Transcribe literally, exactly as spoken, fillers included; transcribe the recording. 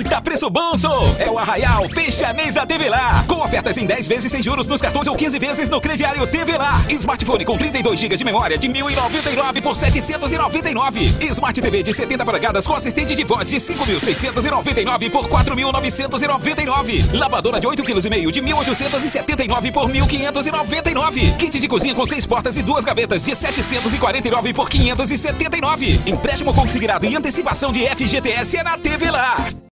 Eita, preço bom, sou! É o Arraial Fecha Mês da T V Lá. Com ofertas em dez vezes sem juros nos cartões ou quinze vezes no crediário T V Lá. Smartphone com trinta e dois gigas de memória de mil e noventa e nove por setecentos e noventa e nove. Smart T V de setenta polegadas com assistente de voz de cinco mil seiscentos e noventa e nove por quatro mil novecentos e noventa e nove. Lavadora de oito vírgula cinco quilos de mil oitocentos e setenta e nove por mil quinhentos e noventa e nove. Kit de cozinha com seis portas e duas gavetas de setecentos e quarenta e nove por quinhentos e setenta e nove. Empréstimo consignado e antecipação de F G T S é na T V Lá.